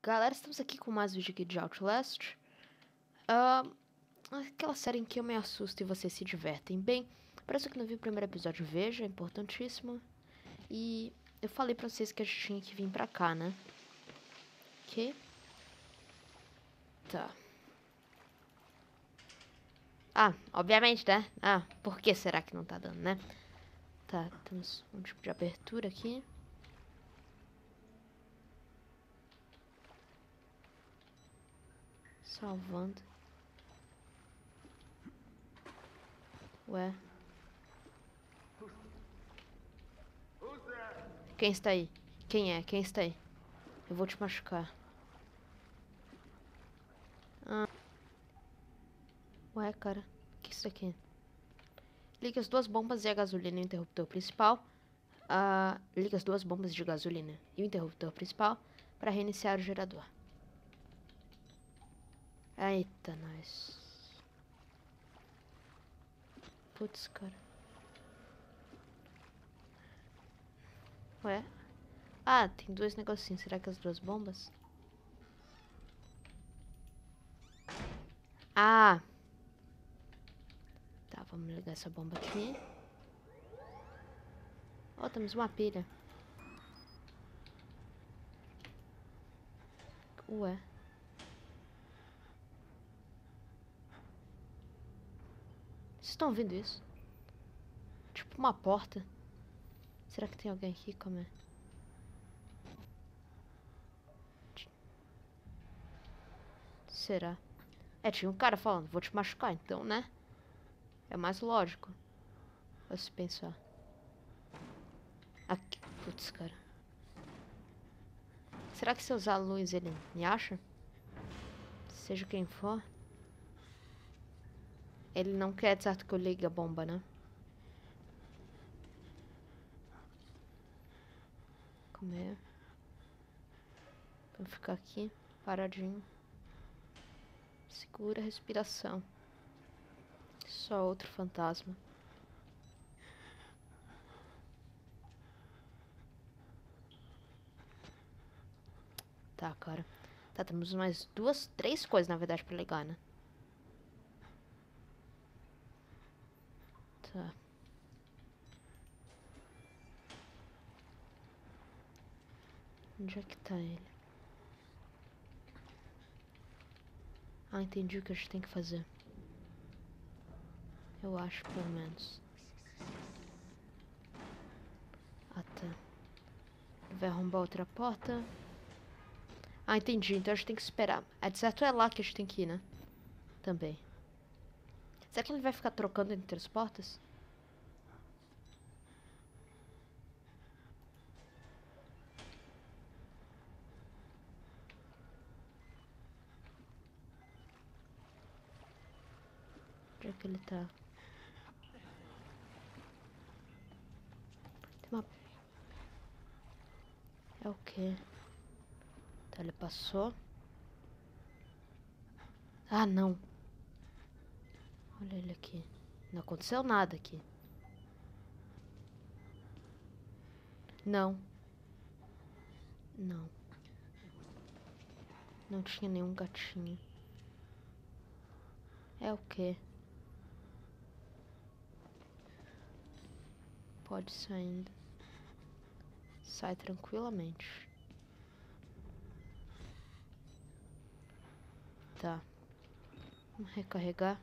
Galera, estamos aqui com mais um vídeo aqui de Outlast. Aquela série em que eu me assusto e vocês se divertem. Bem, para você que não viu o primeiro episódio, veja, é importantíssimo. E eu falei pra vocês que a gente tinha que vir pra cá, né? Ok? Tá. Obviamente, né? Por que será que não tá dando, né? Tá, temos um tipo de abertura aqui. Salvando. Ué. Quem está aí? Quem é? Quem está aí? Eu vou te machucar. Ué, cara. O que é isso aqui? Ligue as duas bombas e a gasolina e o interruptor principal. Ligue as duas bombas de gasolina e o interruptor principal para reiniciar o gerador. Eita, nós. Putz, cara. Ué? Tem dois negocinhos. Será que as duas bombas? Tá, vamos ligar essa bomba aqui. Temos uma pilha. Ué. Vocês estão ouvindo isso? Tipo uma porta. Será que tem alguém aqui? Como é? Será? Tinha um cara falando, vou te machucar então, né? É mais lógico. Vou se pensar. Aqui. Putz, cara. Será que se eu usar a luz ele me acha? Seja quem for. Ele não quer, certo, que eu ligue a bomba, né? Comer. Vou ficar aqui, paradinho. Segura a respiração. Só outro fantasma. Tá, cara. Tá, temos mais três coisas, na verdade, pra ligar, né? Tá. Onde é que tá ele? Entendi o que a gente tem que fazer. Eu acho, pelo menos. Tá. Ele vai arrombar outra porta. Entendi. Então a gente tem que esperar. De certo é lá que a gente tem que ir, né? Também. Será que ele vai ficar trocando entre as portas? Onde é que ele tá? Tem uma... É o quê? Tá, ele passou. Não. Olha ele aqui. Não aconteceu nada aqui. Não. Não. Não tinha nenhum gatinho. É o quê? Pode sair ainda. Sai tranquilamente. Tá. Vamos recarregar.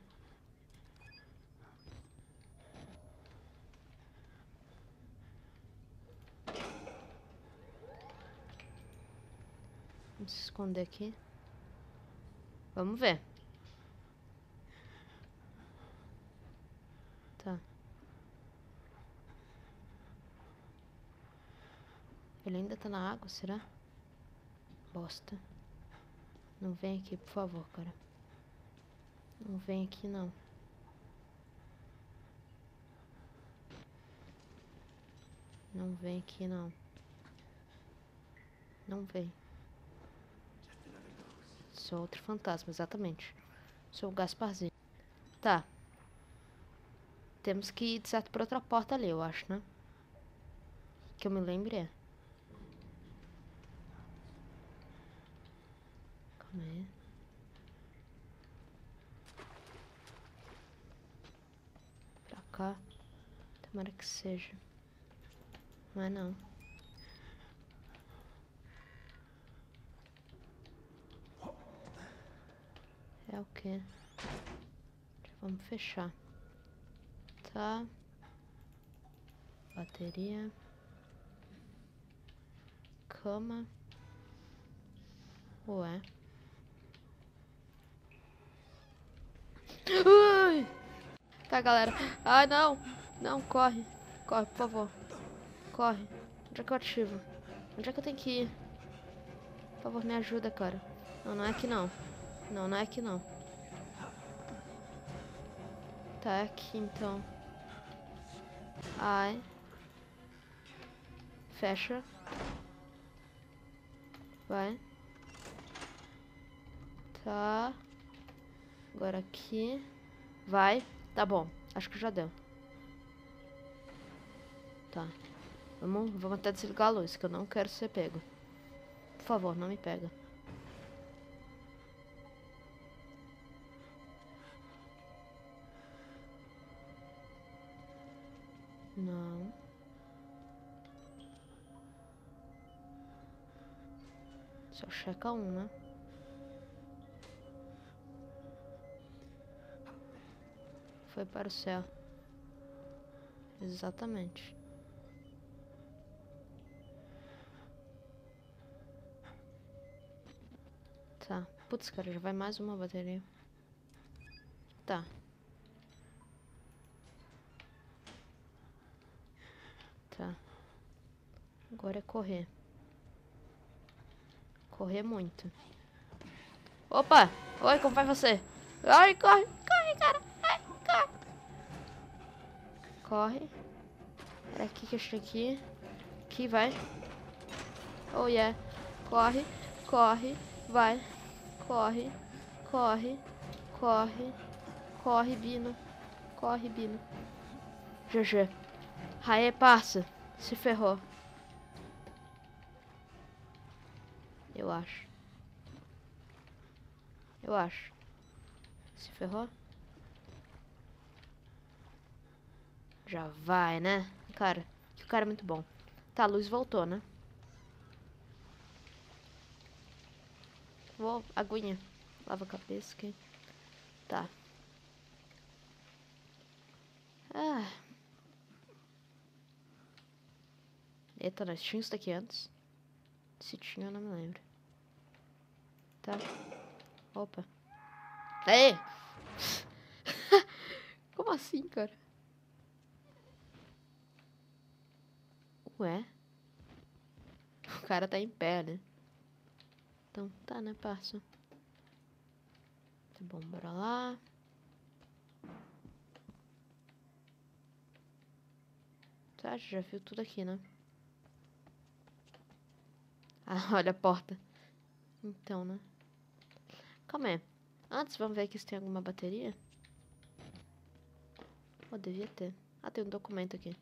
Vamos se esconder aqui. Vamos ver. Tá. Ele ainda tá na água, será? Bosta. Não vem aqui, por favor, cara. Não vem aqui, não. Não vem aqui, não. Não vem. Sou outro fantasma, exatamente. Sou o Gasparzinho. Tá. Temos que ir, de certo, por outra porta ali, eu acho, né? Que eu me lembre é. Calma aí. Pra cá. Tomara que seja. Não é não. É o quê? Vamos fechar. Tá. Bateria. Cama. Ué. Ai! Tá, galera. Ai, não. Não, corre. Corre, por favor. Corre. Onde é que eu ativo? Onde é que eu tenho que ir? Por favor, me ajuda, cara. Não, não é aqui não. Não, não é aqui não. Tá, é aqui então. Ai. Fecha. Vai. Tá. Agora aqui. Vai. Tá bom. Acho que já deu. Tá. Vamos até desligar a luz, que eu não quero ser pego. Por favor, não me pega. Não. Só checa um, né? Foi para o céu. Exatamente. Tá. Putz, cara, já vai mais uma bateria. Tá. Tá. Agora é correr. Correr muito. Opa! Oi, como vai você? Ai, corre! Corre, cara! Ai, corre! Corre. Era aqui que eu estou aqui. Aqui, vai. Oh, yeah. Corre, corre, vai. Corre, corre, corre. Corre, Bino. Corre, Bino. GG. Aê, parça. Se ferrou. Eu acho. Eu acho. Se ferrou? Já vai, né? Cara, que o cara é muito bom. Tá, a luz voltou, né? Vou, aguinha. Lava a cabeça aqui. Tá. Ah. Eita, nós tínhamos isso daqui antes. Se tinha, eu não me lembro. Tá. Opa. Ei! Como assim, cara? Ué? O cara tá em pé, né? Então tá, né, parça? Tá bom, bora lá. Tá, já viu tudo aqui, né? Ah, olha a porta. Então, né? Calma aí. Antes, vamos ver aqui se tem alguma bateria. Oh, devia ter. Ah, tem um documento aqui.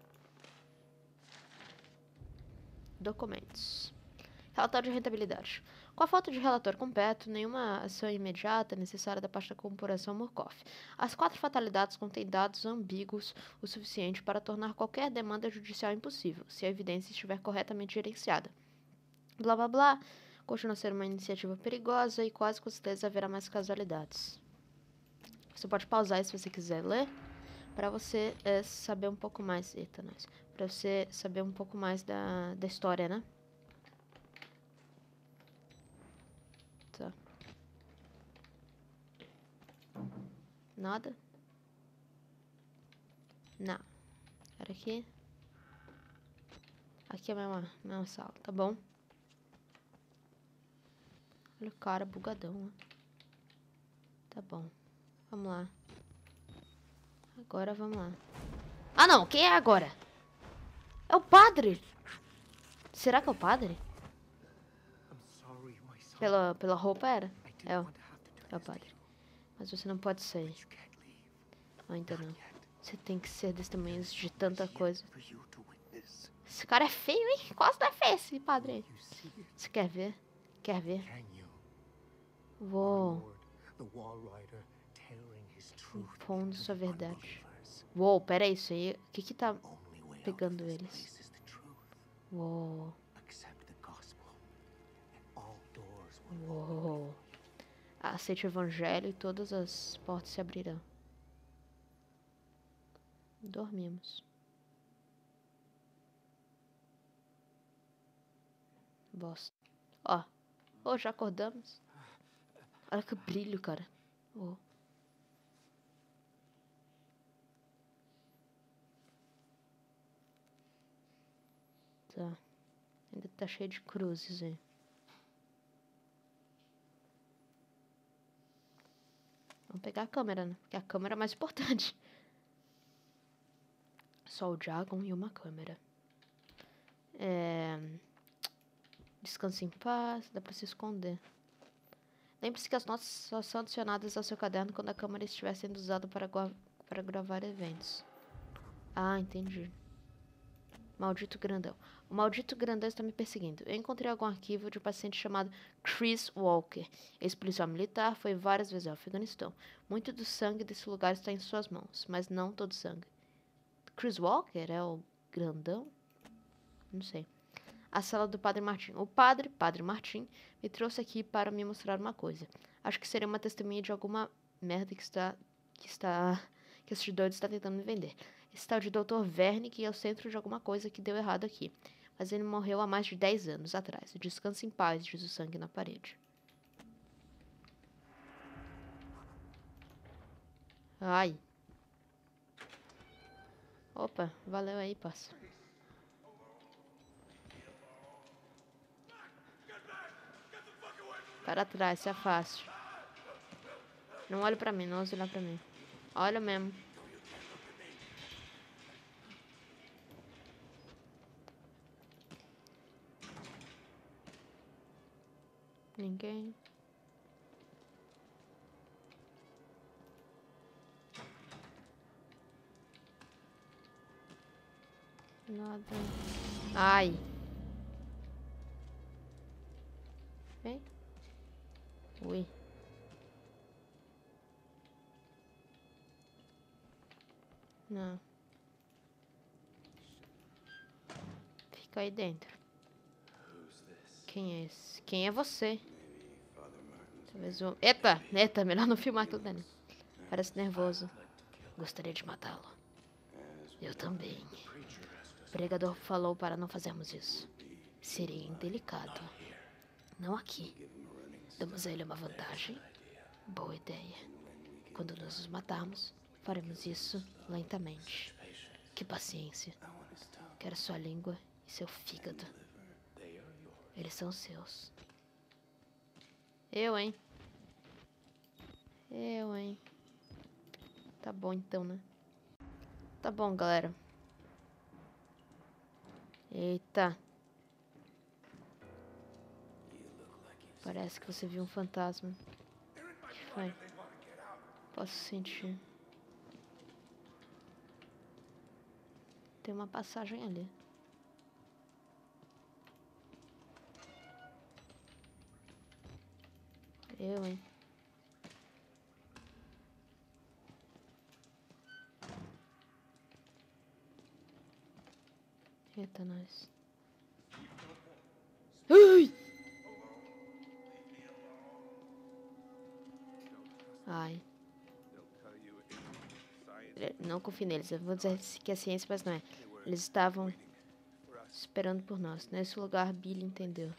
Documentos. Relatório de rentabilidade. Com a falta de relatório completo, nenhuma ação imediata é necessária da parte da corporação Murkoff. As 4 fatalidades contêm dados ambíguos o suficiente para tornar qualquer demanda judicial impossível, se a evidência estiver corretamente gerenciada. Blá blá blá. Continua a ser uma iniciativa perigosa e quase com certeza haverá mais casualidades. Você pode pausar aí se você quiser ler, para você saber um pouco mais. Eita, nós. Para você saber um pouco mais da história, né? Tá. Nada? Não. Era aqui. Aqui é a mesma sala, tá bom? Olha o cara bugadão, né? Tá bom. Vamos lá. Agora vamos lá. Ah, não! Quem é agora? É o padre! Será que é o padre? Pela roupa era. É o padre. Mas você não pode sair. Ainda não. Você tem que ser testemunhas de tanta coisa. Esse cara é feio, hein? Quase não é feio esse padre aí. Você quer ver? Quer ver? Uou. Impondo sua verdade. Uou, pera aí, isso aí. O que tá pegando eles? Uou. Uou. Aceite o evangelho e todas as portas se abrirão. Dormimos. Bosta. Ó. Oh, já acordamos. Olha que brilho, cara. Oh. Tá. Ainda tá cheio de cruzes aí. Vamos pegar a câmera, né? Porque a câmera é mais importante. Só o Dragon e uma câmera. Descanse em paz. Dá pra se esconder. Lembre-se que as notas só são adicionadas ao seu caderno quando a câmera estiver sendo usada para gravar eventos. Ah, entendi. Maldito grandão. O maldito grandão está me perseguindo. Eu encontrei algum arquivo de um paciente chamado Chris Walker. Ex-policial militar, foi várias vezes ao Afeganistão. Muito do sangue desse lugar está em suas mãos, mas não todo o sangue. Chris Walker é o grandão? Não sei. A sala do Padre Martin. O Padre Martin, me trouxe aqui para me mostrar uma coisa. Acho que seria uma testemunha de alguma merda que esse doido está tentando me vender. Esse tal de Dr. Wernick é o centro de alguma coisa que deu errado aqui. Mas ele morreu há mais de 10 anos atrás. Descanse em paz, diz o sangue na parede. Ai. Opa, valeu aí, parça. Para trás, se afaste. Não olhe pra mim, não ouse olhar pra mim. Olha mesmo. Ninguém. Nada. Ai. Vem. Ui. Não. Fica aí dentro. Quem é esse? Quem é você? Talvez o... Eita! Eita, melhor não filmar aquilo dali. Parece nervoso. Gostaria de matá-lo. Eu também. O pregador falou para não fazermos isso. Seria indelicado. Não aqui. Damos a ele uma vantagem. Boa ideia. Quando nós os matarmos, faremos isso lentamente. Que paciência. Quero sua língua e seu fígado. Eles são seus. Eu, hein? Tá bom então, né? Tá bom, galera. Eita. Parece que você viu um fantasma. O que foi? Posso sentir. Tem uma passagem ali. Eu, hein? Eita, nós. Ai! Ai. Não confio neles. Eu vou dizer que é ciência, mas não é. Eles estavam esperando por nós. Nesse lugar, Billy entendeu.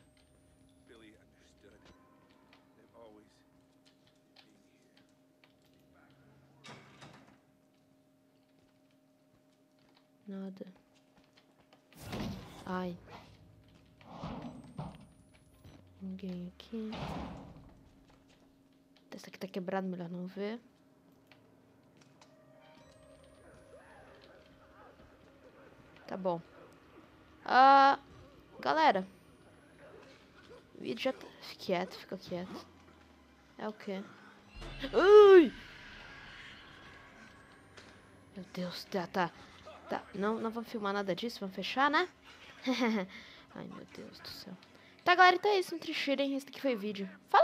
Nada. Ai. Ninguém aqui. Essa aqui tá quebrada, melhor não ver. Tá bom. Galera. O vídeo já tá... Fica quieto. É o quê? Ui! Meu Deus, tá. Não vamos filmar nada disso, vamos fechar, né? Ai, meu Deus do céu. Tá, galera, então é isso. Não trechirem. Esse aqui foi o vídeo. Falou!